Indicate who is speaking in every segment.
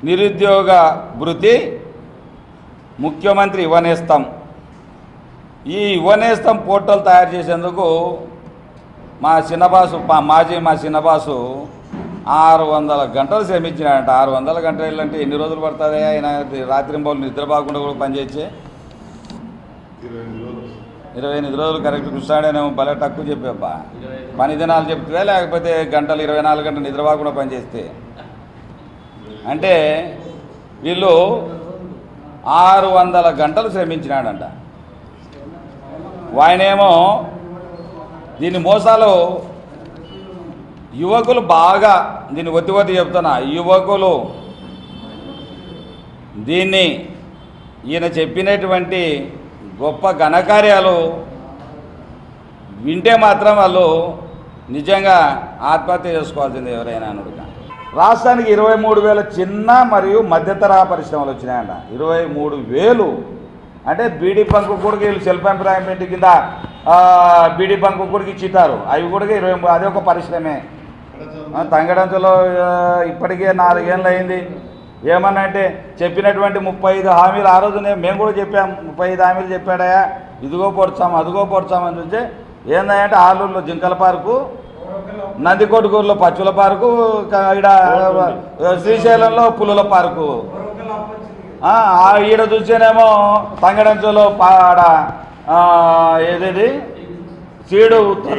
Speaker 1: నిరుద్యోగ భృతి ముఖ్యమంత్రి యువనేస్తం. ఈ యువనేస్తం పోర్టల్ తయారు చేసేందుకు మా చిన్నబాసు 600 గంటలు శ్రమించినాడంట. 600 గంటలు అంటే ఎన్ని రోజులు పడుతుంది? ఆయన రాత్రింబోలు నిద్రపోకుండా కూడా పనిచేసి 28 రోజులు కరెక్ట్ కూర్చాడేమో. భలే తక్కువ చెప్పేబ్బా. పని దినాలు చెప్తే లేకపోతే గంటలు 24 గంటలు నిద్రపోకుండా పనిచేస్తే అంటే వీళ్ళు 600 గంటలు శ్రమించినాడంట. ఆయనేమో దీని మోసాలు యువకులు బాగా దీన్ని ఒత్తి చెప్తున్నా. యువకులు దీన్ని ఈయన చెప్పినటువంటి గొప్ప ఘనకార్యాలు వింటే మాత్రం వాళ్ళు నిజంగా ఆత్మహత్య చేసుకోవాల్సింది ఎవరైనా అన్నాడు. రాష్ట్రానికి 23,000 చిన్న మరియు మధ్యతరహా పరిశ్రమలు వచ్చినాయంట. 23,000 అంటే బీడీ బంకు కూడా వీళ్ళు సెల్ఫ్ ఎంప్లాయ్మెంట్ కింద బీడీ బంకు కూడా ఇచ్చిటారు. అవి కూడా 23, అదే ఒక పరిశ్రమే. తంగడంలో ఇప్పటికే 4 ఏళ్ళు అయింది. ఏమన్నా అంటే చెప్పినటువంటి 35 హామీలు ఆ రోజునే మేము కూడా చెప్పాం. 35 హామీలు చెప్పాడయా, ఇదిగో పొడ్చాము అదిగో పొడ్చామని చూస్తే ఏందంటే ఆలూరులో జింకల పార్కు, నందికొట్కూరులో పచ్చుల పార్కు, ఈడ శ్రీశైలంలో పులుల పార్కు, ఈడ చూస్తేనేమో తంగడంచలో ఆడ ఏదేది సీడ్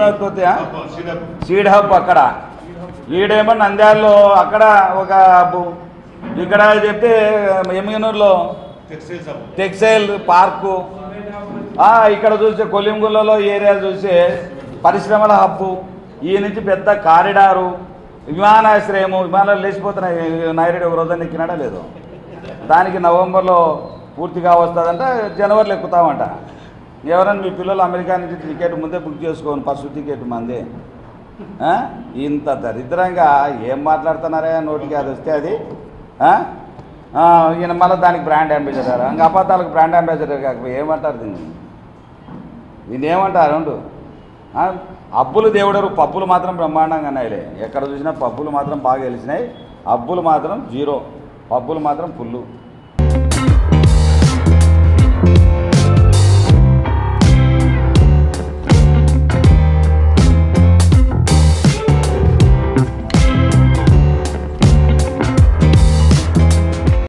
Speaker 1: హబ్ అక్కడ, ఈడేమో నంద్యాలలో అక్కడ ఒక హబ్బు, ఇక్కడ చెప్తే ఎమ్మిగనూరులో టెక్స్టైల్ పార్కు, ఇక్కడ చూస్తే కొలింగులలో ఏరియాలు చూస్తే పరిశ్రమల హబ్బు, ఈ నుంచి పెద్ద కారిడారు, విమానాశ్రయము, విమానాలు లేచిపోతున్నాయి. నాయుడు ఒక రోజున ఎక్కినాడా లేదు. దానికి నవంబర్లో పూర్తిగా వస్తుందంట, జనవరిలో ఎక్కుతామంట. ఎవరైనా మీ పిల్లలు అమెరికా నుంచి టికెట్ ముందే బుక్ చేసుకోను, ఫస్ట్ టికెట్ మందే. ఇంత దరిద్రంగా ఏం మాట్లాడుతున్నారా? నోటికి అది వస్తే అది ఈయన మళ్ళీ దానికి బ్రాండ్ అంబాసిడర్, ఇంకా అబద్ధాలకు బ్రాండ్ అంబాసిడర్ కాకపోతే ఏమంటారు దీన్ని ఏమంటారు? అబ్బులు దేవుడరు, పబ్బులు మాత్రం బ్రహ్మాండంగా ఉన్నాయిలే. ఎక్కడ చూసినా పబ్బులు మాత్రం బాగా గెలిచినాయి, అబ్బులు మాత్రం జీరో, పబ్బులు మాత్రం ఫుల్లు.